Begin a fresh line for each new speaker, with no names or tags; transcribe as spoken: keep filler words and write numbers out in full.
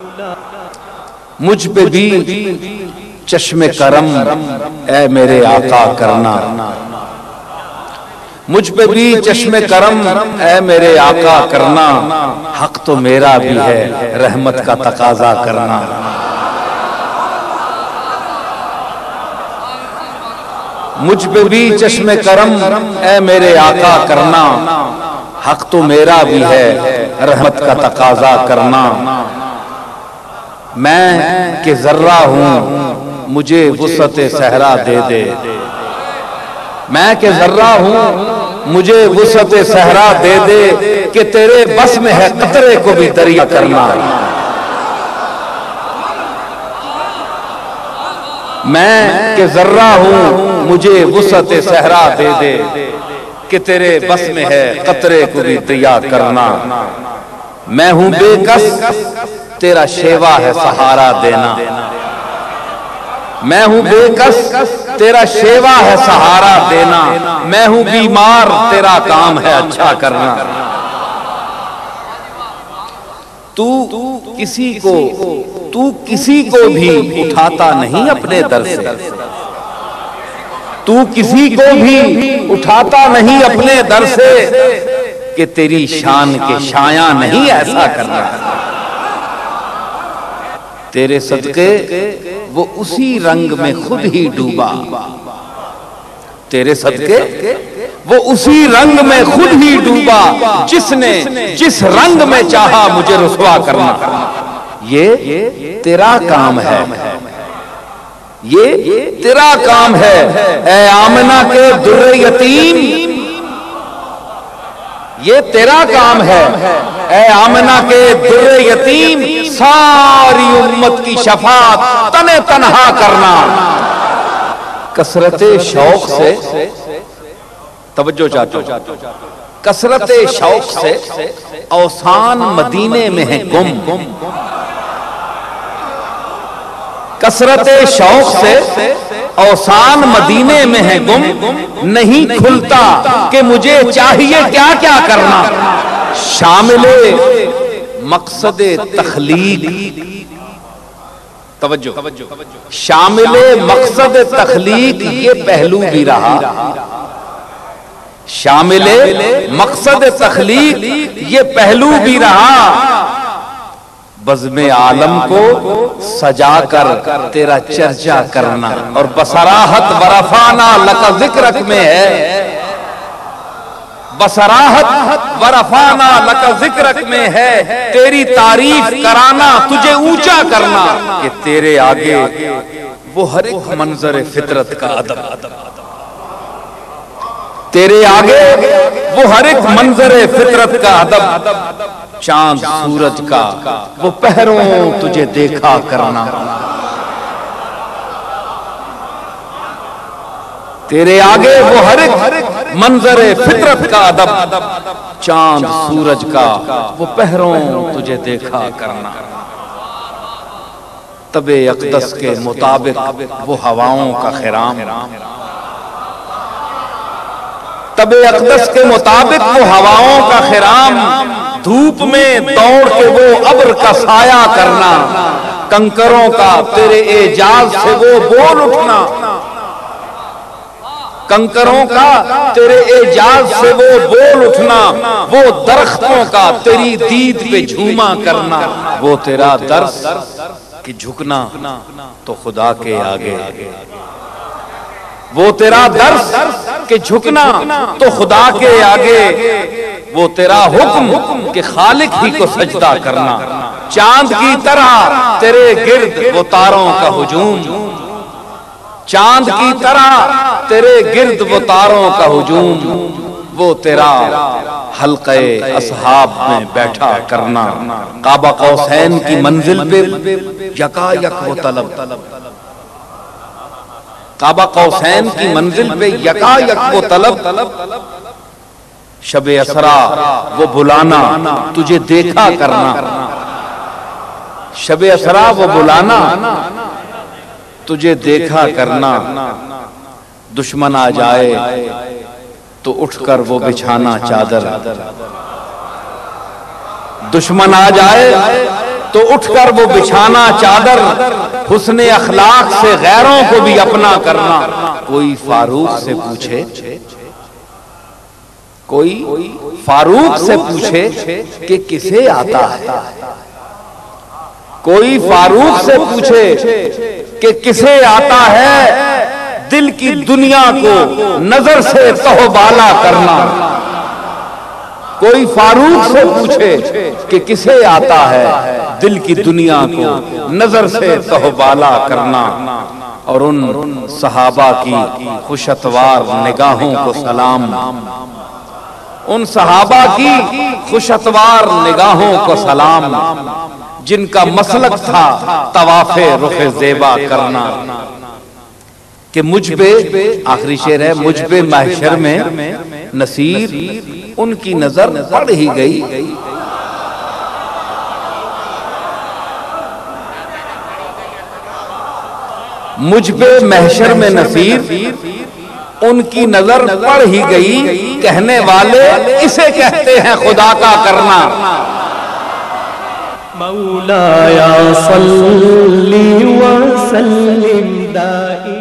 مجھ پہ بھی چشم کرم اے میرے آقا کرنا، مجھ پہ بھی چشم کرم اے میرے آقا کرنا، حق تو میرا بھی ہے رحمت کا تقاضا کرنا۔ مجھ پہ بھی چشم کرم اے میرے آقا کرنا، حق تو میرا بھی ہے رحمت کا تقاضا کرنا۔ میں کہ ذرہ ہوں مجھے وسعت صحرا دے دے، میں کہ ذرہ ہوں مجھے وسعت صحرا دے دے، کہ تیرے بس میں ہے قطرے کو بھی دریا کرنا۔ میں کہ ذرہ ہوں مجھے وسعت صحرا دے دے، کہ تیرے بس میں ہے قطرے کو بھی دریا کرنا۔ میں ہوں بے کس تیرا شیوا ہے سہارا دینا، میں ہوں بے کس تیرا شیوا ہے سہارا دینا، میں ہوں بیمار تیرا کام ہے اچھا کرنا۔ تو کسی کو تو کسی کو بھی اٹھاتا نہیں اپنے در سے، تو کسی کو بھی اٹھاتا نہیں اپنے در سے، کہ تیری شان کے شایاں نہیں ایسا کرنا۔ تیرے صدقے وہ اسی رنگ میں خود ہی ڈوبا، تیرے صدقے وہ اسی رنگ میں خود ہی ڈوبا، جس نے جس رنگ میں چاہا مجھے رسوا کرنا۔ یہ تیرا کام ہے، یہ تیرا کام ہے اے آمنہ کے در یتیم، یہ تیرا کام ہے اے آمنہ کے در یتیم، ساری امت کی شفاعت تن تنہا کرنا۔ کثرت شوق سے توجہ چاہتا ہوں، کثرت شوق سے اوسان مدینے میں ہے گم، کثرت شوق سے اوسان مدینے میں ہے گم، نہیں کھلتا کہ مجھے چاہیے کیا کیا کرنا۔ شامل مقصد تخلیق، توجہ، شامل مقصد تخلیق یہ پہلو بھی رہا، شامل مقصد تخلیق یہ پہلو بھی رہا، بزم عالم کو سجا کر تیرا چرچا کرنا، اور بصراحت ورفعنا لک ذکرک میں ہے، بصراحت ورفعنا لک ذکرک میں ہے، تیری تعریف کرانا تجھے اونچا کرنا، کہ تیرے آگے وہ ہر ایک منظر فطرت کا ادب، تیرے آگے وہ ہر ایک منظر فطرت کا ادب، چاند سورج کا وہ پہروں تجھے دیکھا کرنا۔ تیرے آگے وہ ہر ایک منظر فطرت کا ادب، چاند سورج کا وہ پہروں تجھے دیکھا کرنا۔ طب اقدس کے مطابق وہ ہواؤں کا خرام، طب اقدس کے مطابق وہ ہواؤں کا خرام، دھوپ میں دوڑ کے وہ ابر کا سایہ کرنا، کنکروں کا تیرے اعجاز سے وہ بول اٹھنا، کنکروں کا تیرے اعجاز سے وہ بول اٹھنا، وہ درختوں کا تیری دید پہ جھوما کرنا، وہ تیرا درس کہ جھکنا تو خدا کے آگے، وہ تیرا درس کہ جھکنا تو خدا کے آگے، وہ تیرا حکم کہ خالق ہی کو سجدہ کرنا، چاند کی طرح تیرے گرد وہ تاروں کا ہجوم، چاند کی طرح تیرے گرد وہ تاروں کا ہجوم، وہ تیرا حلقہ اصحاب میں بیٹھا کرنا، قاب قوسین کی منزل پہ یکا یک وہ طلب، قاب قوسین کی منزل پہ یکا یک وہ طلب، شب اسرا وہ بلانا تجھے دیکھا کرنا، شب اسرا وہ بلانا تجھے دیکھا کرنا، دشمن آ جائے تو اٹھ کر وہ بچھانا چادر، دشمن آ جائے تو اٹھ کر وہ بچھانا چادر، حسن اخلاق سے غیروں کو بھی اپنا کرنا۔ کوئی فاروق سے پوچھے کوئی فاروق سے پوچھے کہ کسے آتا ہے، کوئی فاروق سے پوچھے کہ کسے آتا ہے دل کی دنیا کو نظر سے تہوبالا کرنا۔ کوئی فاروق سے پوچھے کہ کسے آتا ہے دل کی دنیا کو نظر سے تہوبالا کرنا۔ اور ان صحابہ کی خوشتوار نگاہوں کو سلام، ان صحابہ کی خوشتوار نگاہوں کو سلام، جن کا مسلک تھا طواف رخ زیبا کرنا۔ کہ مجھ پہ آخری شعر ہے، مجھ پہ محشر میں نصیر ان کی نظر پڑ ہی گئی۔ مجھ پہ محشر میں نصیر ان کی نظر پڑ ہی گئی، کہنے والے اسے کہتے ہیں خدا کا کرنا۔
مولایا صلی وسلم دائما